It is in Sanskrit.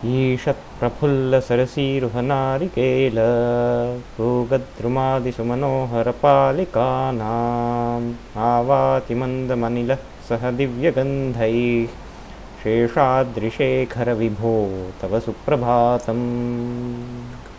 ईषत्प्रफुल्लसरसीरुहनारिकेल पूगद्रुमादिसुमनोहरपालिकानाम् आवातिमन्दमनिलः सह दिव्यगन्धैः शेषाद्रिशेखरविभो तव सुप्रभातम्।